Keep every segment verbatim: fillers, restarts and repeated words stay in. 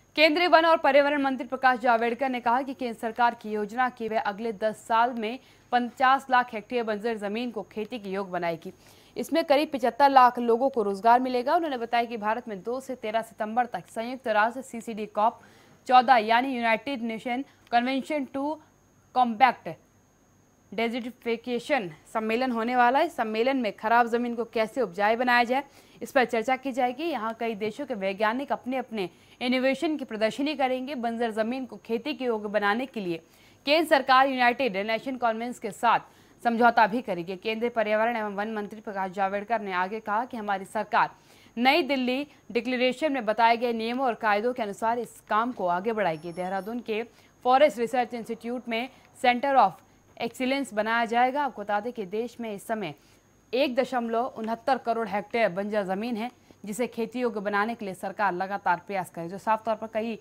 केंद्रीय वन और पर्यावरण मंत्री प्रकाश जावड़ेकर ने कहा कि केंद्र सरकार की योजना की वह अगले दस साल में पचास लाख हेक्टेयर बंजर जमीन को खेती के योग्य बनाएगी। इसमें करीब पचहत्तर लाख लोगों को रोजगार मिलेगा। उन्होंने बताया कि भारत में दो से तेरह सितंबर तक संयुक्त राष्ट्र सीसीडी कॉप चौदह यानी united nation convention to combat desertification सम्मेलन होने वाला है। इस सम्मेलन में खराब जमीन को कैसे उपजाऊ बनाया जाए, इस पर चर्चा की जाएगी। यहाँ कई देशों के वैज्ञानिक अपने अपने इनोवेशन की प्रदर्शनी करेंगे। बंजर जमीन को खेती के योग्य बनाने के लिए केंद्र सरकार यूनाइटेड नेशन कॉन्वेंस के साथ समझौता भी करेगी। केंद्रीय पर्यावरण एवं वन मंत्री प्रकाश जावड़ेकर ने आगे कहा कि हमारी सरकार नई दिल्ली डिक्लेरेशन में बताए गए नियमों और कायदों के अनुसार इस काम को आगे बढ़ाएगी। देहरादून के फॉरेस्ट रिसर्च इंस्टीट्यूट में सेंटर ऑफ एक्सीलेंस बनाया जाएगा। आपको बता दें कि देश में इस समय एक दशमलव उनहत्तर करोड़ हेक्टेयर बंजर जमीन है, जिसे खेती योग्य बनाने के लिए सरकार लगातार प्रयास करे। जो साफ तौर पर कही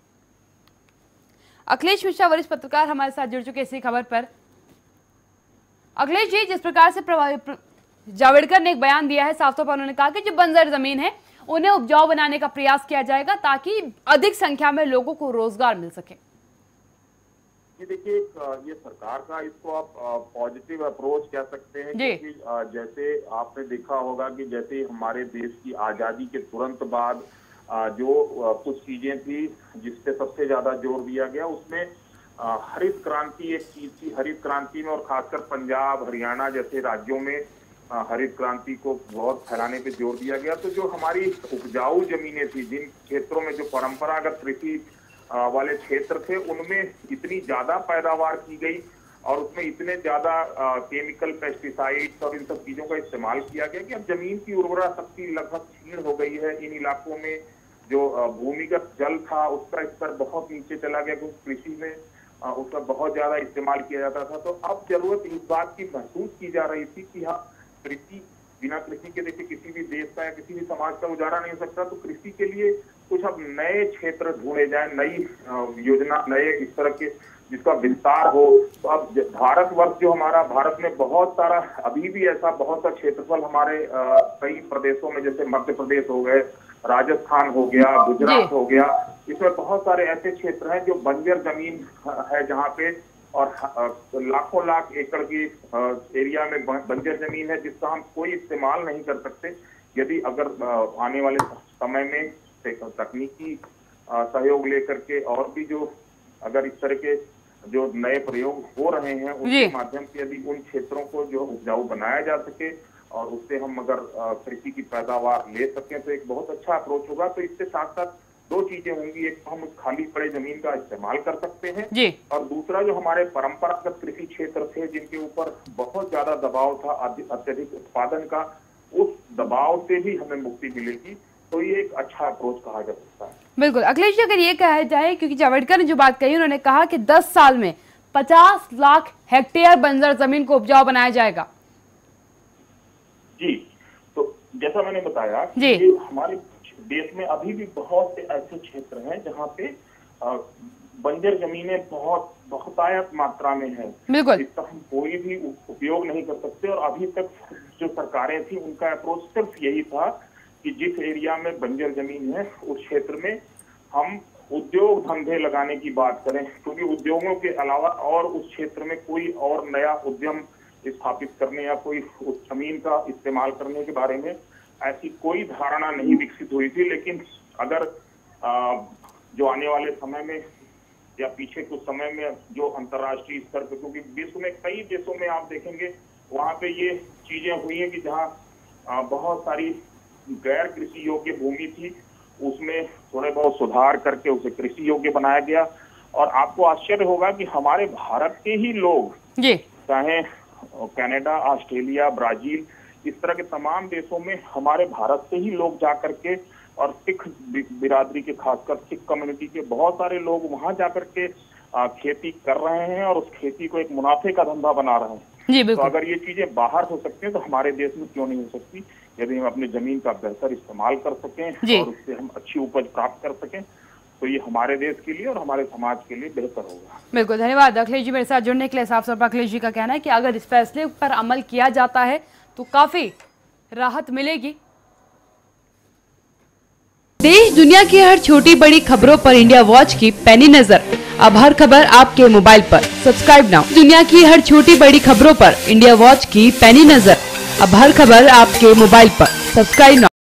अखिलेश मिश्रा वरिष्ठ पत्रकार हमारे साथ जुड़ चुके इसी खबर पर। अखिलेश जी, जिस प्रकार से जावड़ेकर ने एक बयान दिया है, साफ तौर पर उन्होंने कहा कि जो बंजर जमीन है उन्हें उपजाऊ बनाने का प्रयास किया जाएगा ताकि अधिक संख्या में लोगों को रोजगार मिल सके। ये देखिए, ये सरकार का इसको आप पॉजिटिव अप्रोच कह सकते हैं, क्योंकि जैसे आपने देखा होगा कि जैसे हमारे देश की आजादी के तुरंत बाद जो कुछ चीजें थी जिस पे सबसे ज्यादा जोर दिया गया, उसमें हरित क्रांति एक चीज थी। हरित क्रांति में और खासकर पंजाब हरियाणा जैसे राज्यों में हरित क्रांति को बहुत फैलाने पे जोर दिया गया। तो जो हमारी उपजाऊ जमीनें थी, जिन क्षेत्रों में जो परंपरागत कृषि वाले क्षेत्र थे, उनमें इतनी ज्यादा पैदावार की गई और उसमें इतने ज्यादा केमिकल पेस्टिसाइड्स और इन सब चीजों का इस्तेमाल किया गया कि अब जमीन की उर्वरा शक्ति लगभग क्षीण हो गई है। इन इलाकों में जो भूमिगत जल था उसका स्तर बहुत नीचे चला गया, क्योंकि कृषि में उसका बहुत ज्यादा इस्तेमाल किया जाता था। तो अब जरूरत इस बात की महसूस की जा रही थी कि हाँ, कृषि बिना कृषि के देखिए किसी भी देश का या किसी भी समाज का गुजारा नहीं हो सकता। तो कृषि के लिए कुछ अब नए क्षेत्र ढूंढे जाए, नई योजना, नए इस तरह के जिसका विस्तार हो। तो अब भारतवर्ष जो हमारा, भारत में बहुत सारा अभी भी ऐसा बहुत सा क्षेत्रफल हमारे कई प्रदेशों में, जैसे मध्य प्रदेश हो गए, राजस्थान हो गया, गुजरात हो गया, इसमें बहुत सारे ऐसे क्षेत्र हैं जो बंजर जमीन है, जहाँ पे और लाखों लाख एकड़ की एरिया में बंजर जमीन है जिसका हम कोई इस्तेमाल नहीं कर सकते। यदि अगर आने वाले समय में तकनीकी सहयोग लेकर के और भी जो अगर इस तरह के जो नए प्रयोग हो रहे हैं उसके माध्यम से यदि उन क्षेत्रों को जो उपजाऊ बनाया जा सके और उससे हम अगर कृषि की पैदावार ले सकें तो एक बहुत अच्छा अप्रोच होगा। तो इसके साथ साथ दो चीजें होंगी, एक तो हम खाली पड़े जमीन का इस्तेमाल कर सकते हैं जी। और दूसरा जो हमारे परंपरागत कृषि क्षेत्र थे जिनके ऊपर बहुत ज्यादा दबाव था अत्यधिक उत्पादन का, उस दबाव से भी हमें मुक्ति मिलेगी। तो ये एक अच्छा अप्रोच कहा जा सकता है। बिल्कुल अखिलेश जी, अगर ये कहा जाए, क्योंकि जावड़ेकर ने जो बात कही, उन्होंने कहा कि दस साल में पचास लाख हेक्टेयर बंजर जमीन को उपजाऊ बनाया जाएगा। जी, तो जैसा मैंने बताया कि ये हमारे देश में अभी भी बहुत से ऐसे क्षेत्र हैं जहाँ पे बंजर जमीनें बहुत बहुतायत मात्रा में है, इसका हम कोई भी उपयोग नहीं कर सकते। और अभी तक जो सरकारें थी उनका अप्रोच सिर्फ यही था कि जिस एरिया में बंजर जमीन है उस क्षेत्र में हम उद्योग धंधे लगाने की बात करें, क्योंकि उद्योगों के अलावा और उस क्षेत्र में कोई और नया उद्यम स्थापित करने या कोई उस जमीन का इस्तेमाल करने के बारे में ऐसी कोई धारणा नहीं विकसित हुई थी। लेकिन अगर आ, जो आने वाले समय में या पीछे कुछ समय में जो अंतर्राष्ट्रीय स्तर पर, क्योंकि विश्व में कई देशों में आप देखेंगे वहां पे ये चीजें हुई हैं कि जहाँ बहुत सारी गैर कृषि योग्य भूमि थी उसमें थोड़े बहुत सुधार करके उसे कृषि योग्य बनाया गया। और आपको आश्चर्य होगा कि हमारे भारत के ही लोग, चाहे कनाडा, ऑस्ट्रेलिया, ब्राजील, इस तरह के तमाम देशों में हमारे भारत से ही लोग जा करके, और सिख बिरादरी के, खासकर सिख कम्युनिटी के बहुत सारे लोग वहां जाकर के खेती कर रहे हैं और उस खेती को एक मुनाफे का धंधा बना रहे हैं। तो अगर ये चीजें बाहर हो सकती हैं तो हमारे देश में क्यों नहीं हो सकती? यदि हम अपनी जमीन का बेहतर इस्तेमाल कर सकें और उससे हम अच्छी उपज प्राप्त कर सकें तो ये हमारे देश के लिए और हमारे समाज के लिए बेहतर होगा। बिल्कुल, धन्यवाद अखिलेश जी मेरे साथ जुड़ने के लिए। साफ तौर पर अखिलेश जी का कहना है कि अगर इस फैसले पर अमल किया जाता है तो काफी राहत मिलेगी। देश दुनिया की हर छोटी बड़ी खबरों पर इंडिया वॉच की पैनी नजर। अब हर खबर आपके मोबाइल पर। Subscribe now. दुनिया की हर छोटी बड़ी खबरों पर इंडिया वॉच की पैनी नजर। अब हर खबर आपके मोबाइल पर। Subscribe now.